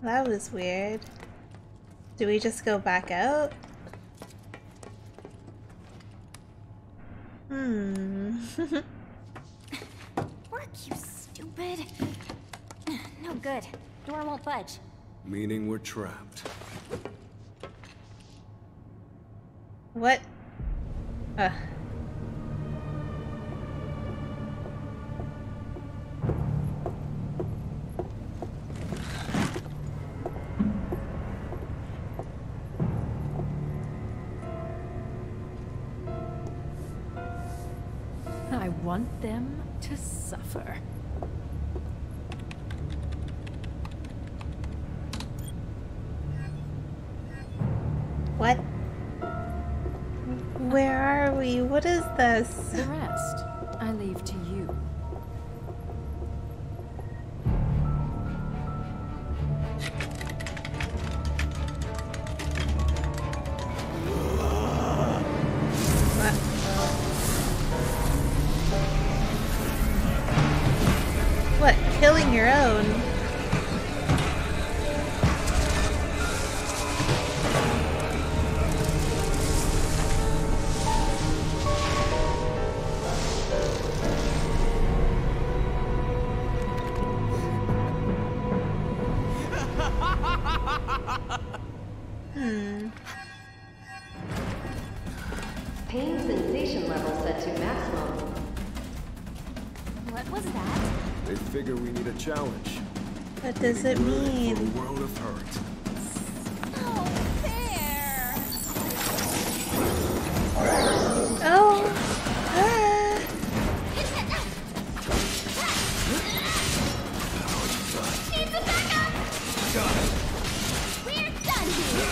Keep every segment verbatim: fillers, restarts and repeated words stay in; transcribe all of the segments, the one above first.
That was weird. Do we just go back out? Hmm. Work, you stupid. No good. Door won't budge. Meaning we're trapped. What? Ugh. I want them to suffer. What? Where are we? What is this? The rest, I leave to you. What? Killing your own? Hmm. Pain sensation level set to maximum. What was that? They figure we need a challenge. What does it mean? For a world of hurt. Oh, fair. Oh. Ah. Needs a backup. Got it. We're done here.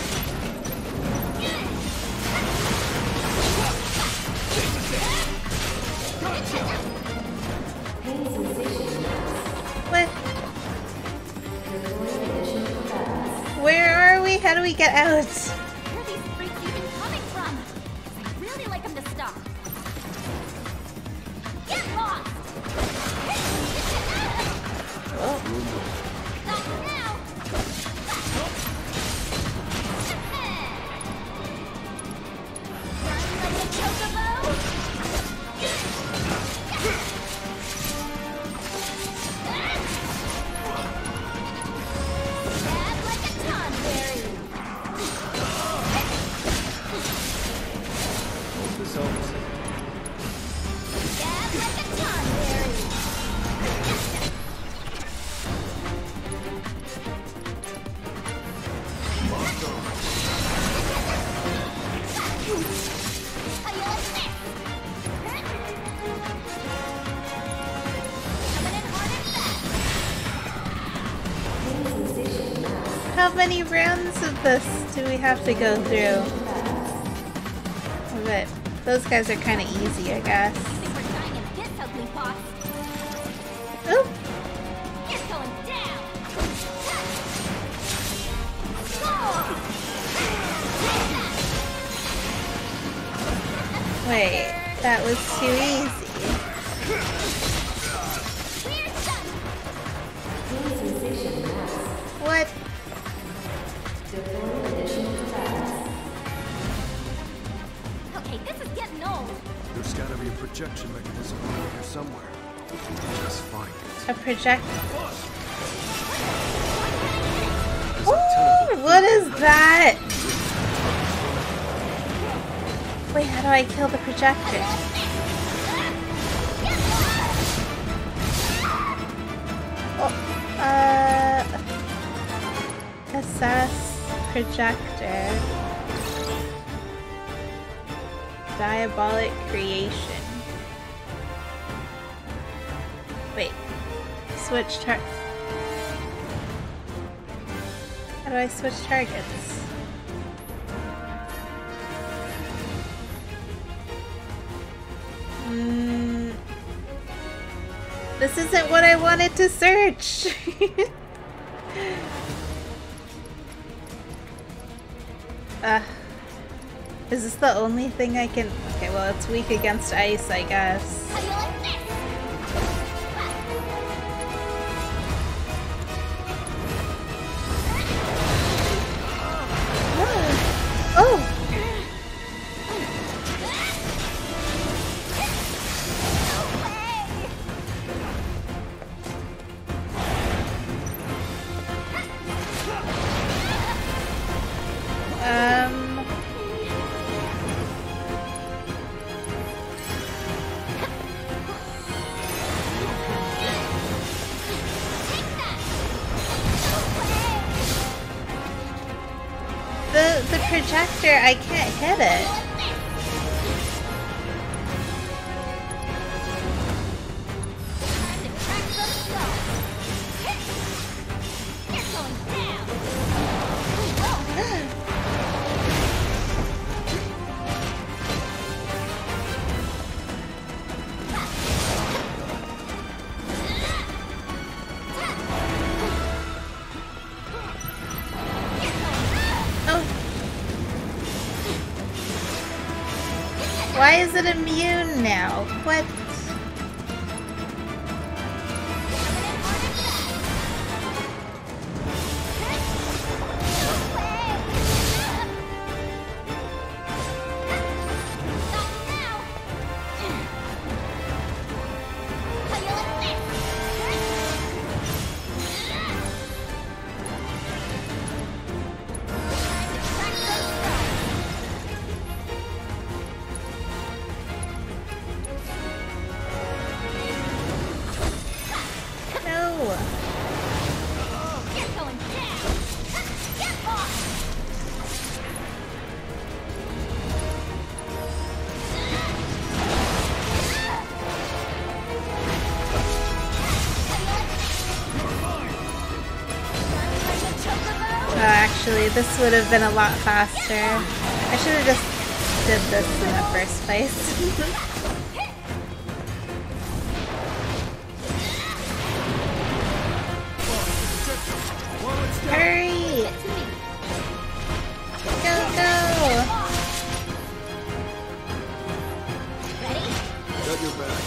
Pain sensation What? Where are we? How do we get out? Where are these freaks even coming from? I'd really like them to stop. Get lost! Not now! Run like a chocobo! Stab like a tonberry! Hope this helps. Stab like a tonberry! How you like this? Coming in hard and fast. How many rounds of this do we have to go through? But those guys are kind of easy, I guess. You think we're dying in this ugly box? Oop! You're going down! Wait, that was too easy. We're done! Pain sensation max. What? Deploy additional capacity. Okay, this is getting old. There's gotta be a projection mechanism around here somewhere. We can just find it. A project? There's a Ooh, tentacle. what is that? Wait, how do I kill the projector? Oh, uh, assess projector. Diabolic creation. Wait, switch tar- How do I switch targets? Mm, this isn't what I wanted to search. uh, is this the only thing I can... Okay, well, it's weak against ice, I guess. How you like this? the, the projector, I can't hit it. Why is it immune now? What? Actually, this would have been a lot faster. I should have just did this in the first place. Hurry! Go, go! Ready? Got your back.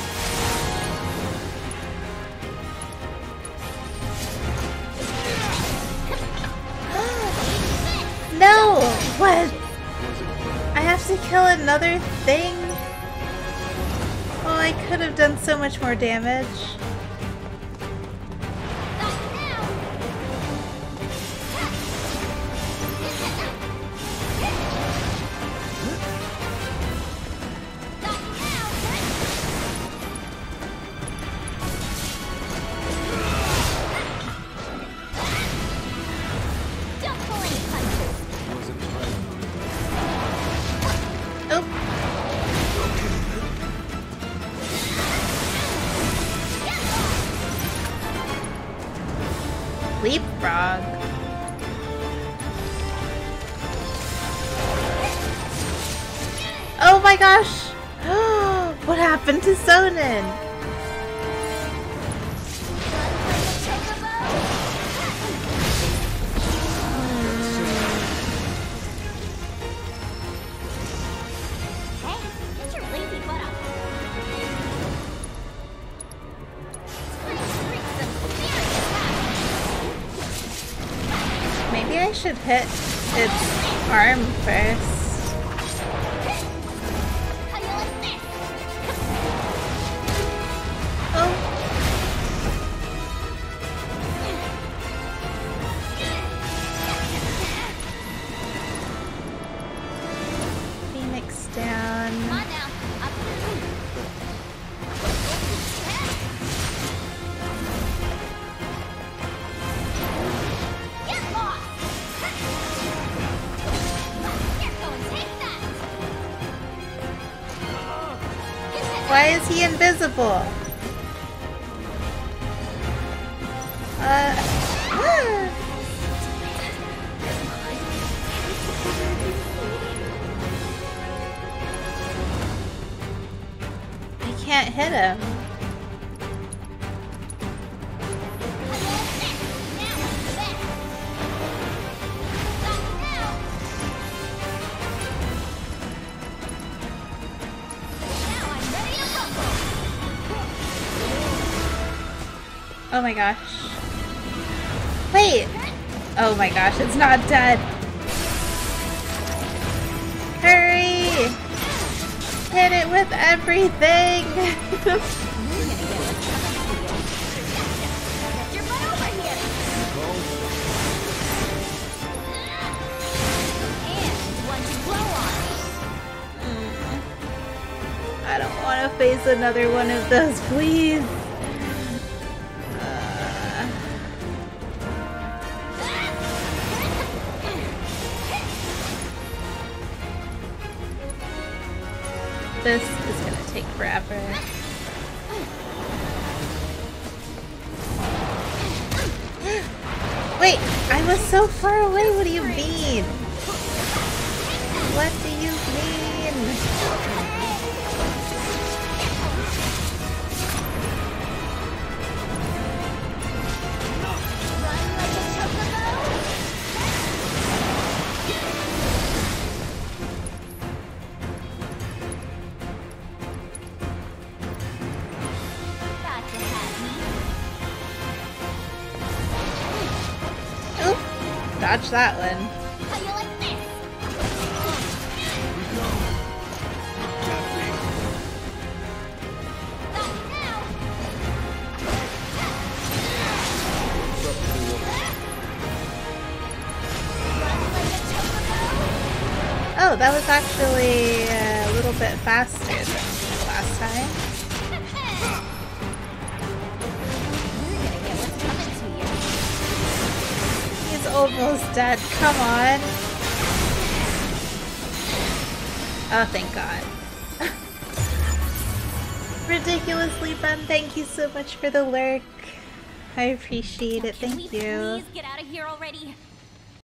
No! What? I have to kill another thing? Oh, I could have done so much more damage. Leapfrog. Oh my gosh! What happened to Sonnen? Maybe I should hit its arm first. Oh. Phoenix down. Come on now. Up. Get lost. Here, go and take that. Why is he invisible? Uh. I can't hit him. Oh my gosh. Wait! Oh my gosh, it's not dead. Hurry! Hit it with everything! I don't want to face another one of those, please. This is gonna take forever. Wait, I was so far away. What do you mean? What do you mean? Dodge that one. How you like this? Got it now. Oh, that was actually a little bit faster than last time. You're gonna get what's coming to you. He's almost dead. Come on. Oh, thank God. Ridiculously fun. Thank you so much for the lurk. I appreciate it. Can Thank we you. please get out of here already?